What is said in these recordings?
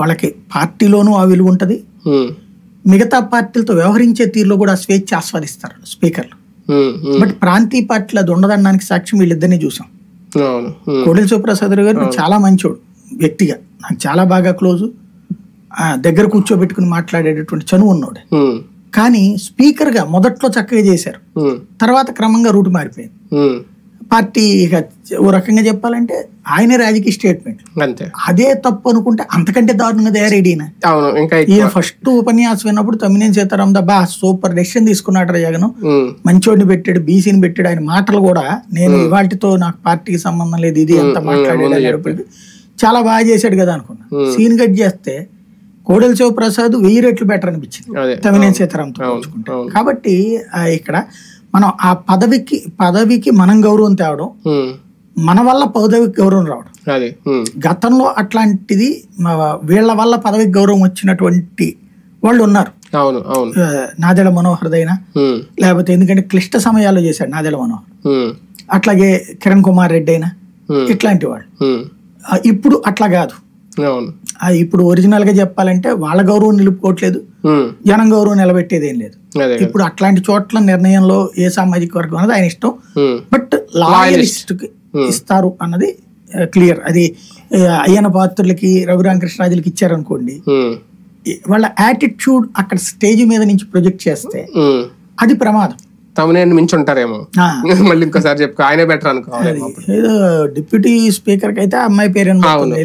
వాళ్ళకి పార్టీలోనూ ఆ విలువ ఉంటుంది, మిగతా పార్టీలతో వ్యవహరించే తీరులో కూడా స్వేచ్ఛ ఆస్వాదిస్తారు స్పీకర్లు. బట్ ప్రాంతీయ పార్టీలు అది ఉండదనడానికి సాక్ష్యం వీళ్ళిద్దరినీ చూసాం. కోడెల శివప్రసాద్ గారు చాలా మంచోడు వ్యక్తిగా, నాకు చాలా బాగా క్లోజు, దగ్గర కూర్చోబెట్టుకుని మాట్లాడేటటువంటి చనువు ఉన్నాడు. కానీ స్పీకర్ గా మొదట్లో చక్కగా చేశారు, తర్వాత క్రమంగా రూట్ మారిపోయింది. పార్టీ ఓ రకంగా చెప్పాలంటే ఆయనే రాజకీయ స్టేట్మెంట్, అదే తప్పు అనుకుంటే అంతకంటే దారుణంగా తయారైన ఈయన ఫస్ట్ ఉపన్యాసం విన్నప్పుడు తమ్మినేని సీతారాం బా సూపర్ డెసిషన్ తీసుకున్నాడు జగన్, మంచోడిని పెట్టాడు, బీసీని పెట్టాడు, ఆయన మాటలు కూడా నేను ఇవాటితో నాకు పార్టీకి సంబంధం లేదు ఇది ఎంత మాట్లాడాడు, చాలా బాగా చేశాడు కదా అనుకున్నా. సీన్ కట్ చేస్తే కోడెల శివప్రసాద్ 1000 రెట్లు బెటర్ అనిపించింది తమ్మినేని సీతారాంతో పోల్చుకుంటే. కాబట్టి ఇక్కడ మనం ఆ పదవికి మనం గౌరవం తేవడం, మన వల్ల పదవికి గౌరవం రావడం. గతంలో అట్లాంటిది వీళ్ళ వల్ల పదవికి గౌరవం వచ్చినటువంటి వాళ్ళు ఉన్నారు. నాదెళ్ల మనోహర్ అయినా, లేకపోతే ఎందుకంటే క్లిష్ట సమయాల్లో చేశాడు నాదెళ్ల మనోహర్, అట్లాగే కిరణ్ కుమార్ రెడ్డి అయినా, ఇట్లాంటి వాళ్ళు. ఇప్పుడు అట్లా కాదు. ఇప్పుడు ఒరిజినల్ గా చెప్పాలంటే వాళ్ళ గౌరవం నిలుపుకోవట్లేదు, జనం గౌరవం నిలబెట్టేది ఏం లేదు. ఇప్పుడు అట్లాంటి చోట్ల నిర్ణయంలో ఏ సామాజిక వర్గం అన్నది ఆయన ఇష్టం, బట్ లాయలిస్ట్ కి ఇస్తారు అన్నది క్లియర్. అది అయ్యన పాత్రులకి రఘురామకృష్ణరాజులకి ఇచ్చారనుకోండి, వాళ్ళ యాటిట్యూడ్ అక్కడ స్టేజ్ మీద నుంచి ప్రొజెక్ట్ చేస్తే అది ప్రమాదం. తమ్మినేని మించి ఉంటారేమో, మళ్ళీ ఇంకోసారి చెప్పుకో ఆయనే బెటర్ అనుకోవాలి. ఏదో డిప్యూటీ స్పీకర్ కి అయితే అమ్మాయి పేరు వినబడుతుంది,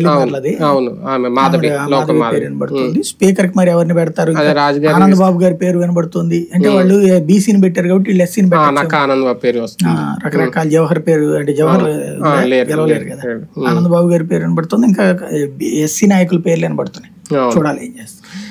స్పీకర్ కి మరి ఎవరిని పెడతారు? ఆనంద్ బాబు గారి పేరు వినబడుతుంది. అంటే వాళ్ళు బీసీని పెట్టారు కాబట్టి వీళ్ళు ఎస్సీని పెట్టారు, రకరకాల జవహర్ పేరు, అంటే జవహర్ గెలవలేరు కదా, ఆనంద్ బాబు గారి పేరు వినబడుతుంది, ఇంకా ఎస్సీ నాయకుల పేర్లు వినబడుతున్నాయి. చూడాలి ఏం చేస్తారు.